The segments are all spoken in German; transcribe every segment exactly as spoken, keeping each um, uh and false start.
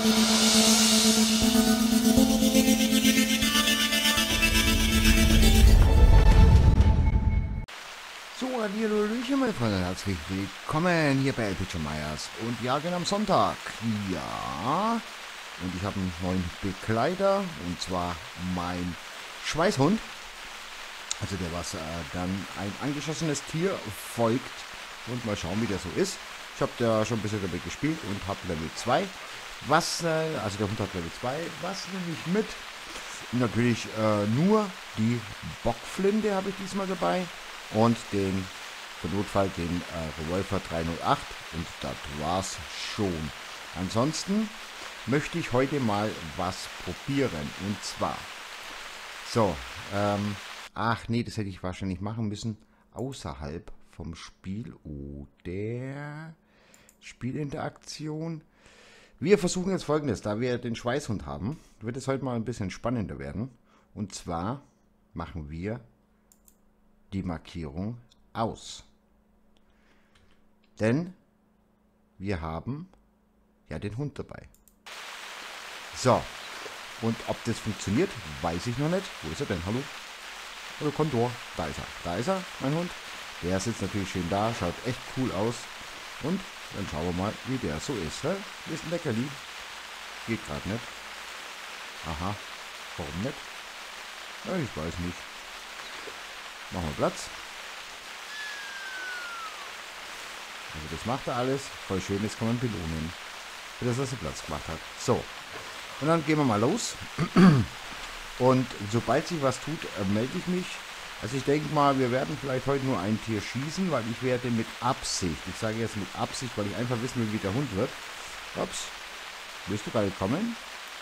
So, Hallöchen, meine Freunde, herzlich willkommen hier bei L P J Meyers und Jagen am Sonntag. Ja, und ich habe einen neuen Begleiter, und zwar mein Schweißhund. Also der, was äh, dann ein angeschossenes Tier folgt, und mal schauen, wie der so ist. Ich habe da schon ein bisschen damit gespielt und habe Level zwei. Was, äh, also der Hund hat Level zwei, was nehme ich mit? Natürlich äh, nur die Bockflinte habe ich diesmal dabei. Und den, für Notfall, den äh, Revolver drei null acht, und das war's schon. Ansonsten möchte ich heute mal was probieren, und zwar, so, ähm, ach nee, das hätte ich wahrscheinlich machen müssen, außerhalb vom Spiel oder Spielinteraktion. Wir versuchen jetzt Folgendes, da wir den Schweißhund haben, wird es heute mal ein bisschen spannender werden, und zwar machen wir die Markierung aus. Denn wir haben ja den Hund dabei. So, und ob das funktioniert, weiß ich noch nicht. Wo ist er denn? Hallo? Hallo Kontor. Da ist er. Da ist er, mein Hund. Der sitzt natürlich schön da, schaut echt cool aus. Und dann schauen wir mal, wie der so ist. Hä? Wie ist ein Leckerli? Geht gerade nicht. Aha. Warum nicht? Ja, ich weiß nicht. Machen wir Platz. Also das macht er alles. Voll schön, das kann man belohnen. Für das, was er Platz gemacht hat. So. Und dann gehen wir mal los. Und sobald sich was tut, äh, melde ich mich. Also ich denke mal, wir werden vielleicht heute nur ein Tier schießen, weil ich werde mit Absicht, ich sage jetzt mit Absicht, weil ich einfach wissen will, wie der Hund wird. Ups. Willst du gerade kommen?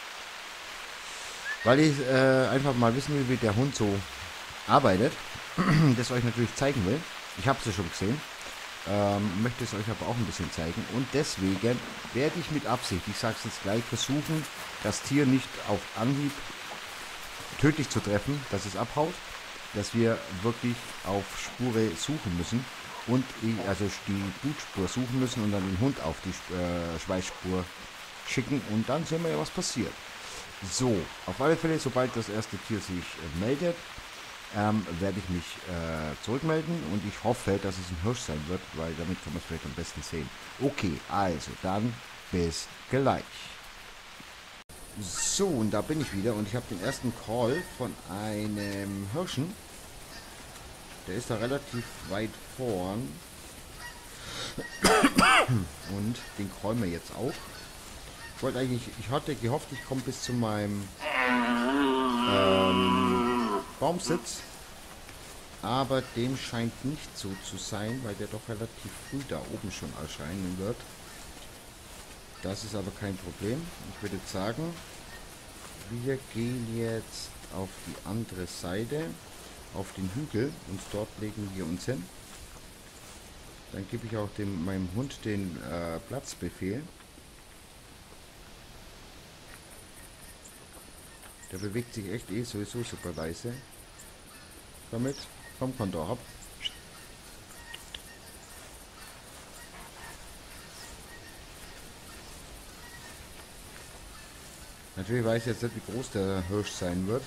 Weil ich äh, einfach mal wissen will, wie der Hund so arbeitet, das euch natürlich zeigen will. Ich habe es ja schon gesehen, ähm, möchte es euch aber auch ein bisschen zeigen, und deswegen werde ich mit Absicht, ich sage es jetzt gleich, versuchen, das Tier nicht auf Anhieb tödlich zu treffen, dass es abhaut, dass wir wirklich auf Spure suchen müssen und also die Blutspur suchen müssen und dann den Hund auf die äh, Schweißspur schicken, und dann sehen wir ja, was passiert. So, auf alle Fälle, sobald das erste Tier sich äh, meldet, Ähm, werde ich mich äh, zurückmelden, und ich hoffe, dass es ein Hirsch sein wird, weil damit kann man es vielleicht am besten sehen. Okay, also dann bis gleich. So, und da bin ich wieder, und ich habe den ersten Call von einem Hirschen. Der ist da relativ weit vorn. Und den callen wir jetzt auch. Ich wollte eigentlich, ich hatte gehofft, ich komme bis zu meinem ähm, Baumsitz, aber dem scheint nicht so zu sein, weil der doch relativ früh da oben schon erscheinen wird. Das ist aber kein Problem. Ich würde sagen, wir gehen jetzt auf die andere Seite, auf den Hügel, und dort legen wir uns hin. Dann gebe ich auch dem, meinem Hund den äh, Platzbefehl. Der bewegt sich echt eh sowieso super leise. Damit, komm, Kontor, hopp. Natürlich weiß ich jetzt nicht, wie groß der Hirsch sein wird.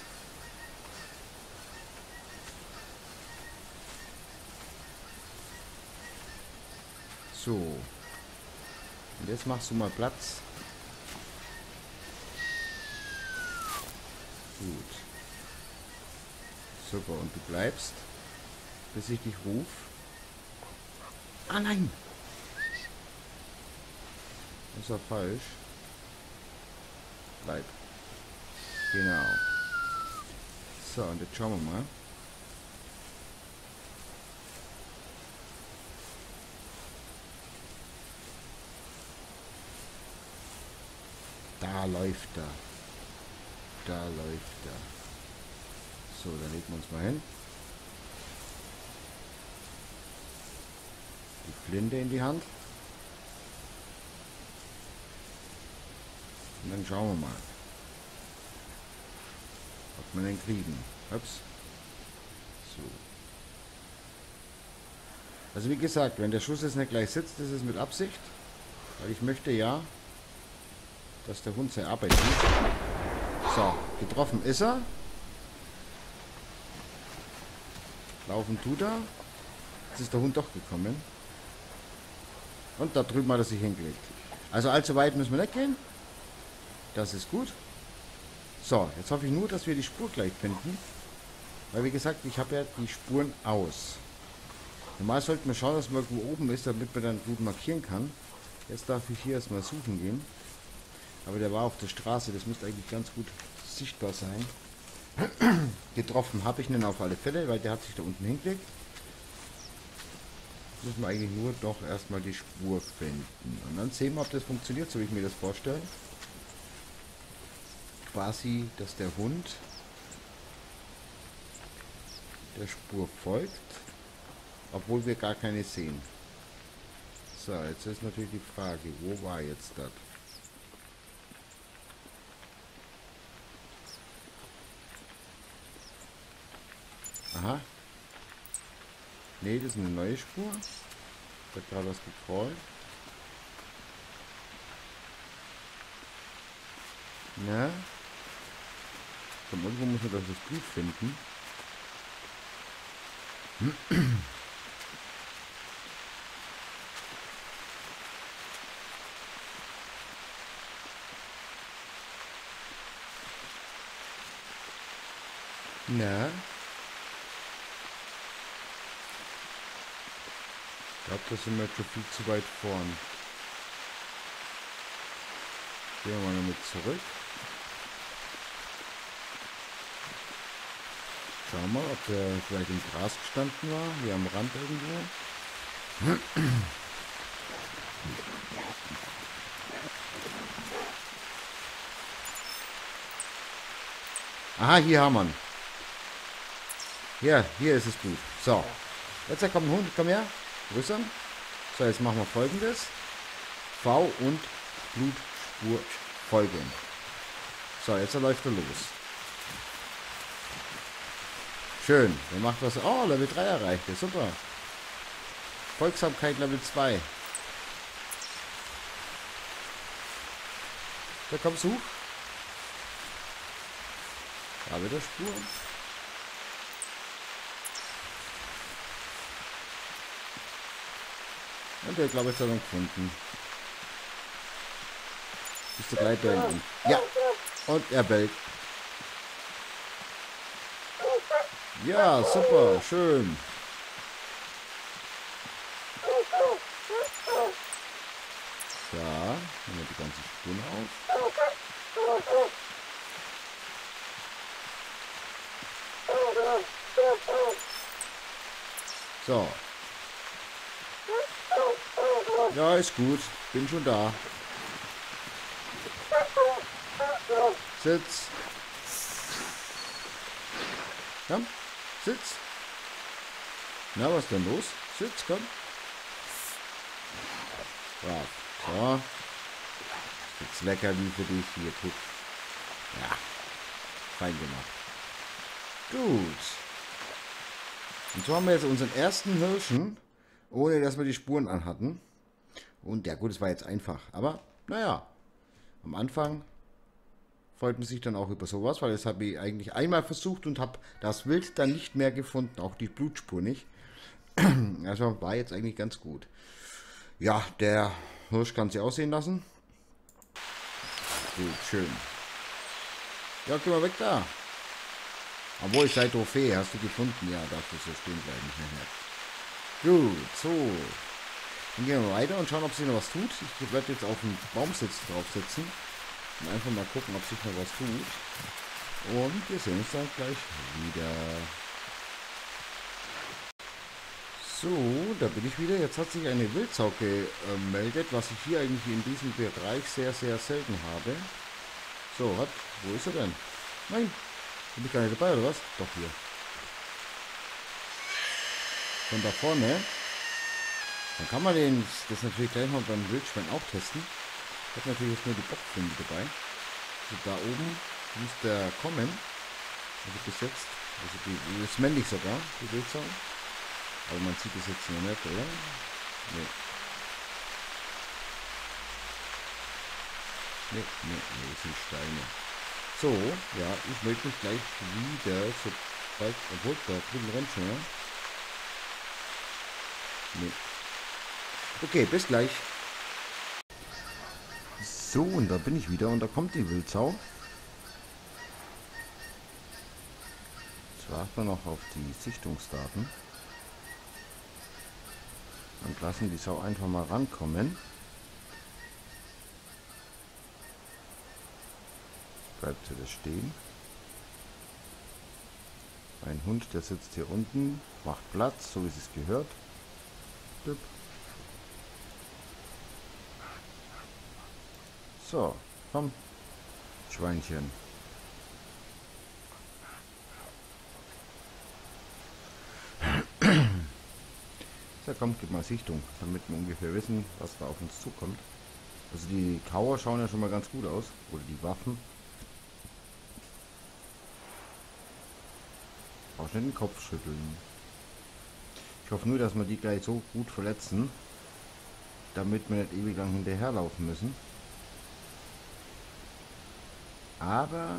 So. Und jetzt machst du mal Platz. Gut. Super, und du bleibst, bis ich dich rufe. Ah nein! Das war falsch. Bleib. Genau. So, und jetzt schauen wir mal. Da läuft er. Da läuft er. So, dann legen wir uns mal hin. Die Flinte in die Hand. Und dann schauen wir mal, ob wir den kriegen. Ups. So. Also wie gesagt, wenn der Schuss jetzt nicht gleich sitzt, das ist mit Absicht. Weil ich möchte ja, dass der Hund seine Arbeit tut. So, getroffen ist er. Laufen tut er. Jetzt ist der Hund doch gekommen. Und da drüben hat er sich hingelegt. Also allzu weit müssen wir nicht gehen. Das ist gut. So, jetzt hoffe ich nur, dass wir die Spur gleich finden. Weil wie gesagt, ich habe ja die Spuren aus. Normal sollten wir schauen, dass man irgendwo oben ist, damit man dann gut markieren kann. Jetzt darf ich hier erstmal suchen gehen. Aber der war auf der Straße, das müsste eigentlich ganz gut sichtbar sein. Getroffen habe ich ihn auf alle Fälle, weil der hat sich da unten hingelegt. Müssen wir eigentlich nur doch erstmal die Spur finden. Und dann sehen wir, ob das funktioniert, so wie ich mir das vorstelle. Quasi, dass der Hund der Spur folgt, obwohl wir gar keine sehen. So, jetzt ist natürlich die Frage, wo war jetzt das? Aha. Ne, das ist eine neue Spur. Da hat gerade was gecrawlt. Na? Von irgendwo muss man doch das Blut finden. Na? Ich glaube, das sind wir schon viel zu weit vorn. Gehen wir mal damit zurück. Schauen wir mal, ob der vielleicht im Gras gestanden war, hier am Rand irgendwo. Aha, hier haben wir ihn. Hier, hier ist es gut. So, jetzt kommt ein Hund, komm her. Grüße. So, jetzt machen wir Folgendes. V und Blutspur folgen. So, jetzt läuft er los. Schön, der macht was. Oh, Level drei erreicht. Super. Folgsamkeit Level zwei. Da kommst du. Da wieder Spur. Und der glaube ich hat er gefunden. Bist du gleich da hinten? Ja. Und er bellt. Ja, super, schön. So, nehmen wir die ganze Spur auf. So. Ja, ist gut. Bin schon da. Sitz. Komm, sitz. Na, was ist denn los? Sitz, komm. Brav. So. Jetzt lecker wie für dich hier, Tipp. Ja. Fein gemacht. Gut. Und so haben wir jetzt unseren ersten Hirschen, ohne dass wir die Spuren anhatten. Und ja gut, es war jetzt einfach. Aber, naja, am Anfang freut man sich dann auch über sowas, weil das habe ich eigentlich einmal versucht und habe das Wild dann nicht mehr gefunden, auch die Blutspur nicht. Also war jetzt eigentlich ganz gut. Ja, der Hirsch kann sich aussehen lassen. Gut, schön. Ja, geh mal weg da. Obwohl, ich sei Trophäe, hast du gefunden? Ja, darfst du so stehen bleiben. Gut, so. Dann gehen wir weiter und schauen, ob sich noch was tut. Ich werde jetzt auf den Baumsitz drauf sitzen. Und einfach mal gucken, ob sich noch was tut. Und wir sehen uns dann gleich wieder. So, da bin ich wieder. Jetzt hat sich eine Wildsau gemeldet, was ich hier eigentlich in diesem Bereich sehr, sehr selten habe. So, was? Wo ist er denn? Nein, bin ich gar nicht dabei, oder was? Doch, hier. Von da vorne. Dann kann man den, das natürlich gleich mal beim Wildschwein auch testen. Ich habe natürlich jetzt nur die Bockflinte dabei. Also da oben muss der kommen. Also bis jetzt. Also die, die ist männlich sogar, die Wildsau. Aber man sieht es jetzt noch nicht, oder? Nee. Nee, nee, nee, es sind Steine. So, ja, ich melde mich gleich wieder, sobald, obwohl, da drüben rennt schon, ja? Nee. Okay, bis gleich. So, und da bin ich wieder und da kommt die Wildsau. Jetzt warten wir noch auf die Sichtungsdaten. Und lassen die Sau einfach mal rankommen. Bleibt sie das stehen. Ein Hund, der sitzt hier unten, macht Platz, so wie es gehört. Düpp. So, komm, Schweinchen. So, komm, gib mal Sichtung, damit wir ungefähr wissen, was da auf uns zukommt. Also die Kauer schauen ja schon mal ganz gut aus, oder die Waffen. Auch nicht den Kopf schütteln. Ich hoffe nur, dass wir die gleich so gut verletzen, damit wir nicht ewig lang hinterherlaufen müssen. Aber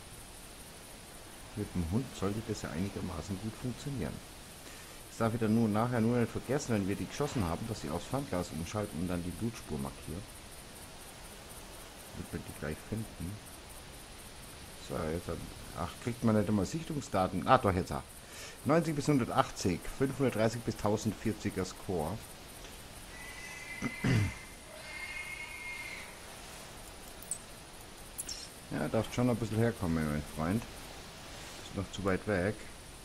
mit dem Hund sollte das ja einigermaßen gut funktionieren. Ich darf wieder nur nachher nur nicht vergessen, wenn wir die geschossen haben, dass sie aufs Fernglas umschalten und dann die Blutspur markieren. Damit wir die gleich finden. So, jetzt hat, ach, kriegt man nicht immer Sichtungsdaten. Ah, doch, jetzt auch. neunzig bis hundertachtzig, fünfhundertdreißig bis tausendvierziger Score. Ja, darf schon ein bisschen herkommen, mein Freund. Ist noch zu weit weg.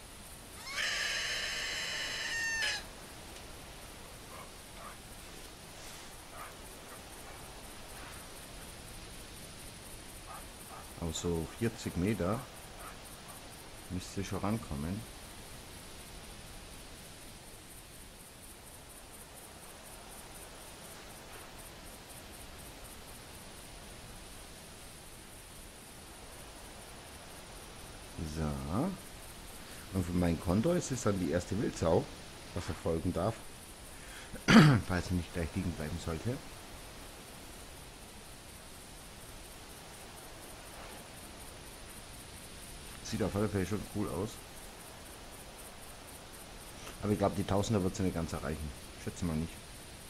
Auf so vierzig Meter müsste schon rankommen. So. Und für mein Konto ist es dann die erste Wildsau, was erfolgen darf. Falls sie nicht gleich liegen bleiben sollte. Sieht auf alle Fälle schon cool aus. Aber ich glaube, die Tausender wird sie nicht ganz erreichen. Schätze mal nicht.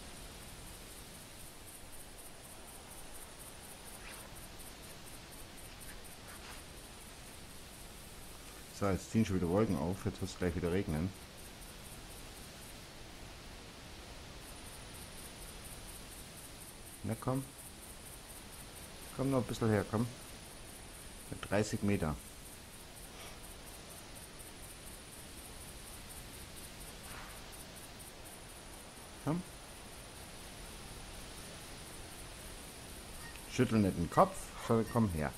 So, jetzt ziehen schon wieder Wolken auf. Jetzt wird es gleich wieder regnen. Na komm. Komm noch ein bisschen her, komm. Mit dreißig Meter. Komm. Schüttel nicht den Kopf, sondern komm her.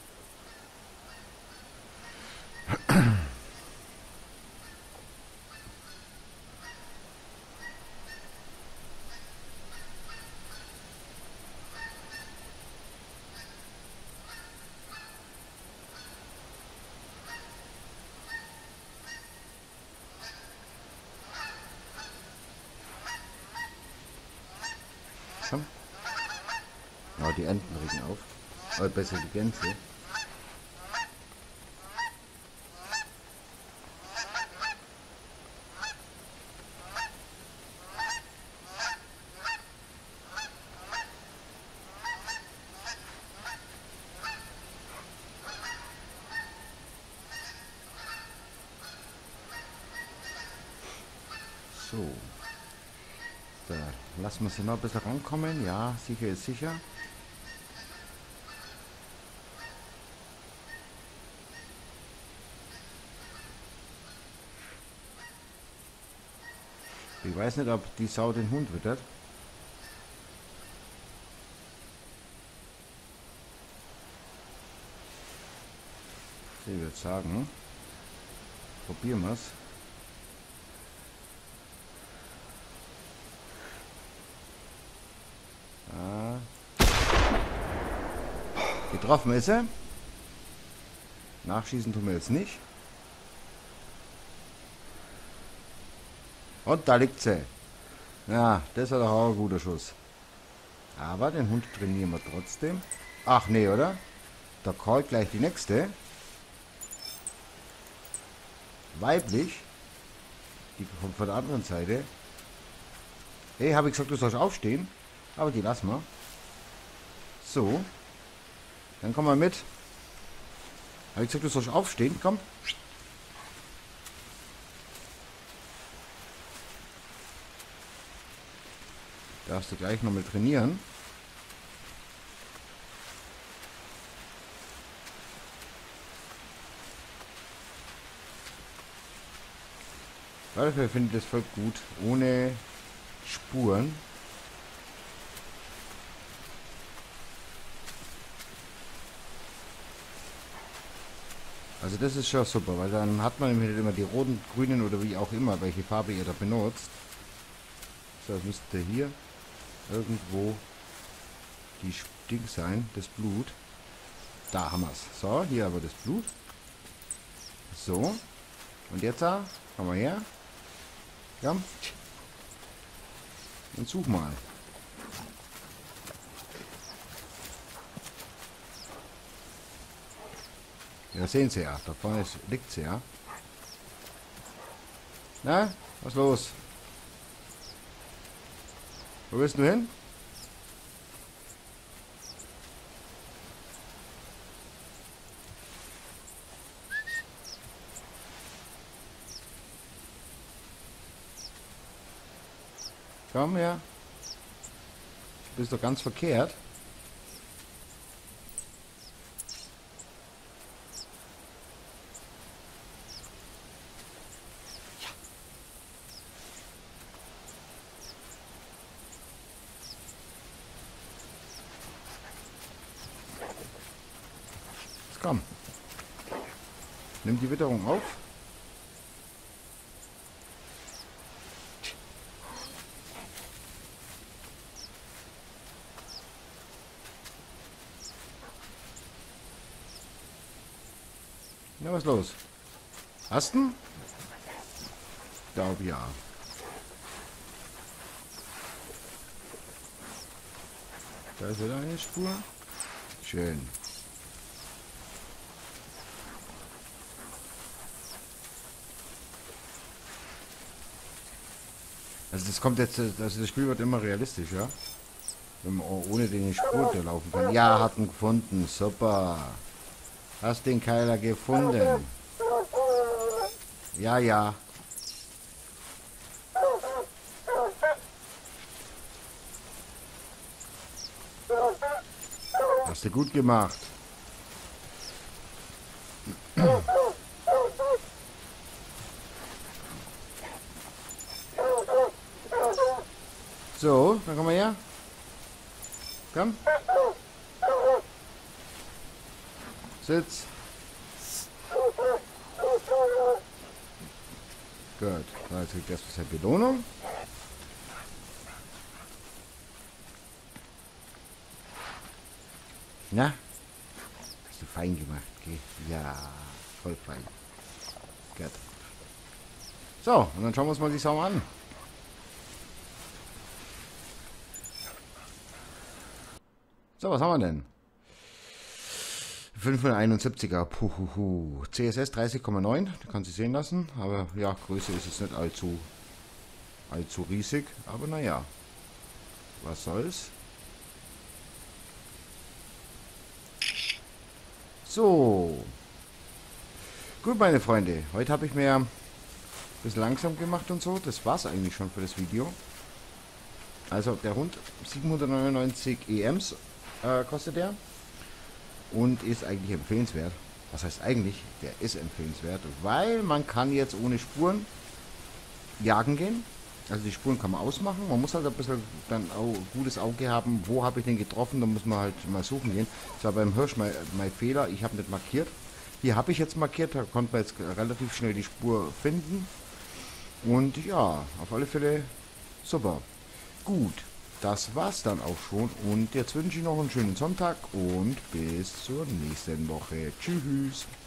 Komm. Ja, die Enten regen auf. Oder besser die Gänse. So. Da lassen wir sie noch ein bisschen rankommen. Ja, sicher ist sicher. Ich weiß nicht, ob die Sau den Hund wittert. Ich würde sagen, probieren wir es. Ah. Getroffen ist er. Nachschießen tun wir jetzt nicht. Und da liegt sie. Ja, das war doch auch ein guter Schuss. Aber den Hund trainieren wir trotzdem. Ach nee, oder? Da kommt gleich die nächste. Weiblich. Die kommt von der anderen Seite. Hey, habe ich gesagt, du sollst aufstehen? Aber die lassen wir. So. Dann komm mal mit. Habe ich gesagt, du sollst aufstehen? Komm. Darfst du gleich nochmal trainieren. Dafür finde ich das voll gut. Ohne Spuren. Also das ist schon super, weil dann hat man nämlich immer die roten, grünen oder wie auch immer, welche Farbe ihr da benutzt. So, das müsste hier irgendwo die Ding sein, das Blut. Da haben wir es. So, hier aber das Blut. So. Und jetzt da, komm mal her. Komm. Und such mal. Ja, sehen Sie ja. Da vorne liegt sie ja. Na, was los? Wo willst du hin? Komm her. Du bist doch ganz verkehrt. Jetzt komm. Nimm die Witterung auf. Na, was ist los? Hast du? Ich glaube ja. Da ist wieder eine Spur. Schön. Also das kommt jetzt, also das Spiel wird immer realistischer. Wenn man ohne den Spur laufen kann. Ja, hat ihn gefunden. Super. Hast den Keiler gefunden. Ja, ja. Hast du gut gemacht. So, dann komm mal her. Komm. Sitz. Gut. Na, jetzt kriegt erst eine Belohnung. Na? Hast du fein gemacht, gell? Ja, voll fein. Gut. So, und dann schauen wir uns mal die Sau an. So, was haben wir denn? fünfhunderteinundsiebziger, puhuhu. C S S dreißig Komma neun, du kannst sie sehen lassen. Aber ja, Größe ist jetzt nicht allzu, allzu riesig. Aber naja, was soll's. So. Gut, meine Freunde, heute habe ich mir ein bisschen langsam gemacht und so. Das war's eigentlich schon für das Video. Also der Hund, siebenhundertneunundneunzig E Ms äh, kostet der. Und ist eigentlich empfehlenswert. Was heißt eigentlich? Der ist empfehlenswert, weil man kann jetzt ohne Spuren jagen gehen. Also die Spuren kann man ausmachen. Man muss halt ein bisschen dann auch gutes Auge haben. Wo habe ich den getroffen? Da muss man halt mal suchen gehen. Das war beim Hirsch mein, mein Fehler. Ich habe nicht markiert. Hier habe ich jetzt markiert. Da konnte man jetzt relativ schnell die Spur finden. Und ja, auf alle Fälle super. Gut. Das war's dann auch schon und jetzt wünsche ich noch einen schönen Sonntag und bis zur nächsten Woche. Tschüss.